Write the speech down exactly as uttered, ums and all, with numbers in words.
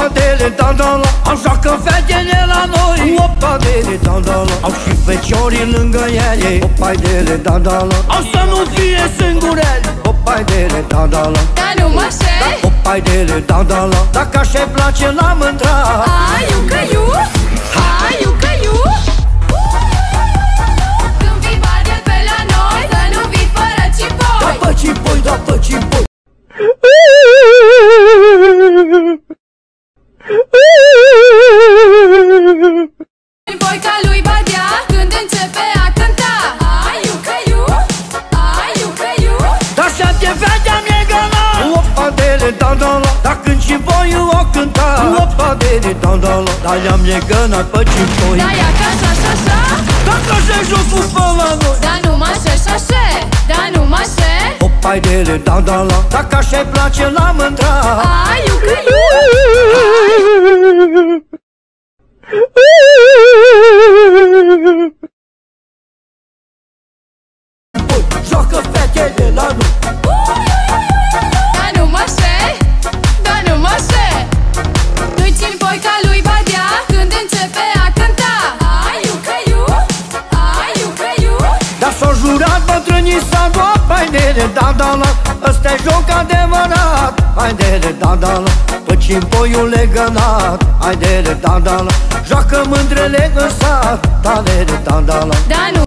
Opadele, dandala, au joacă fetele la noi. Opadele, dandala, au și feciorii lângă ele. Opadele, dandala, au să nu fie singurele. Opadele, dandala, dar nu mă șei. Opadele, dandala, dacă așa-i place la mândra. Ai, iu că iu, ai, iu că iu. Când vii bardel pe la noi, să nu vii fără cipoi. Da pe cipoi, da pe cipoi. Boica lui Badea, când începe a cânta. Ai, iu că iu, ai, iu că iu. Dar șapte fete mi-e găna. Opadele, dandala, dar când și boiul o cânta. Opadele, dandala, dar i-am legănat pe cipoi. Da, ia ca așa, așa, așa. Dacă se jocul pe la noi. Da, nu mă șe, șașe, da, nu mă șe. Opadele, dandala, dacă așa-i place la mândra. Ai, iu că iu, ai. Joacă fetele la noi. Da, nu mă șe, da, nu mă șe. Nu-i țin boica lui Badea, când începe a cânta. Ai, iu că iu, ai, iu că iu. Dar s-o jurat bătrânii să doa. Haidele, dandala, ăsta-i joc adevărat. Haidele, dandala, pe cimpoiul legănat. Haidele, dandala, joacă mândrele în sat. Haidele, dandala, Da, nu